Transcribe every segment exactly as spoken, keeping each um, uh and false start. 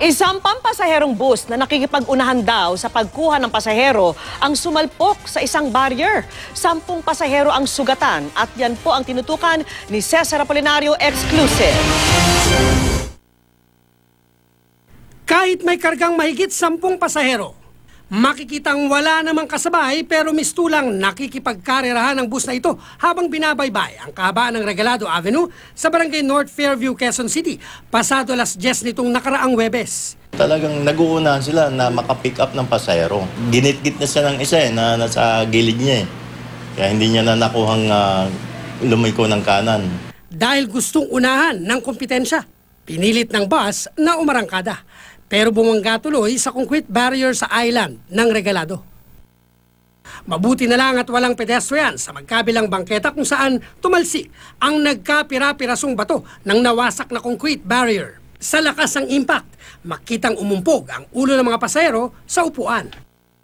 Isang pampasaherong bus na nakikipag-unahan daw sa pagkuha ng pasahero ang sumalpok sa isang barrier. Sampung pasahero ang sugatan at yan po ang tinutukan ni Cesar Apolinario Exclusive. Kahit may kargang mahigit sampung pasahero, makikitang wala namang kasabay pero mistulang nakikipagkarerahan ng bus na ito habang binabaybay ang kahabaan ng Regalado Avenue sa Barangay North Fairview, Quezon City, pasado alas diyes nitong nakaraang Huwebes. Talagang nag-uunahan sila na makapick up ng pasahero. Ginit-git na siya ng isa eh, na nasa gilid niya eh. Kaya hindi niya na nakuhang uh, lumiko ng kanan. Dahil gustong unahan ng kompetensya, pinilit ng bus na umarangkada. Pero bumangga tuloy sa concrete barrier sa island ng Regalado. Mabuti na lang at walang pedestrian sa magkabilang bangketa kung saan tumalsik ang nagkapira-pirasong bato ng nawasak na concrete barrier. Sa lakas ng impact, makitang umumpog ang ulo ng mga pasahero sa upuan.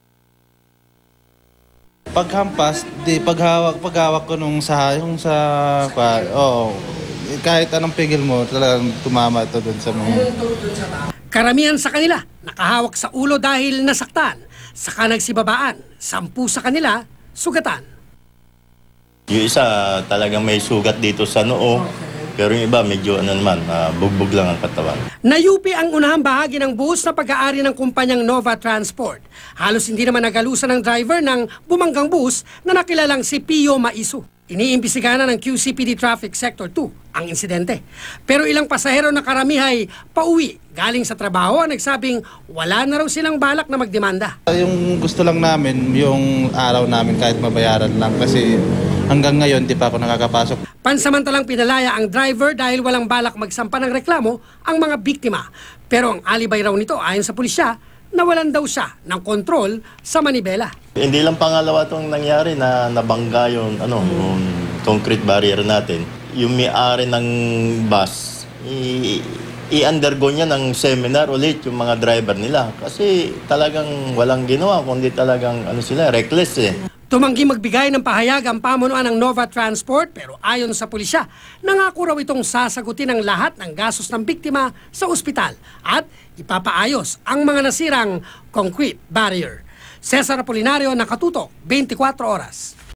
Paghampas, di paghawak, paghawak ko nung sa yung sa pa, oo, kahit anong pigil mo, talagang tumama ito doon sa mga. Karamihan sa kanila nakahawak sa ulo dahil nasaktan, saka nagsibabaan, sampu sa kanila sugatan. Yung isa talagang may sugat dito sa noo, pero yung iba medyo ano naman, uh, bugbog lang ang katawan. Nayupi ang unahang bahagi ng bus na pag-aari ng kumpanyang Nova Transport. Halos hindi naman nagalusan ng driver ng bumanggang bus na nakilalang si Pio Maiso. Iniimbestigahan na ng Q C P D Traffic Sector two ang insidente. Pero ilang pasahero na karamihay pauwi galing sa trabaho ang nagsabing wala na raw silang balak na magdemanda. Yung gusto lang namin, yung araw namin kahit mabayaran lang kasi hanggang ngayon di pa ako nakakapasok. Pansamantalang pinalaya ang driver dahil walang balak magsampa ng reklamo ang mga biktima. Pero ang alibay raw nito ayon sa pulisya, nawalan daw siya ng kontrol sa manibela. Hindi lang pangalawa itong nangyari na nabangga yung, ano, yung concrete barrier natin. Yung may-ari ng bus, i-undergo niya ng seminar ulit yung mga driver nila. Kasi talagang walang ginawa, kundi talagang ano sila, reckless eh. Tumanggi magbigay ng pahayag ang pamunuan ng Nova Transport pero ayon sa pulisya, nangako raw itong sasagutin ang lahat ng gastos ng biktima sa ospital at ipapaayos ang mga nasirang concrete barrier. Cesar Apolinario, Nakatutok, twenty-four oras.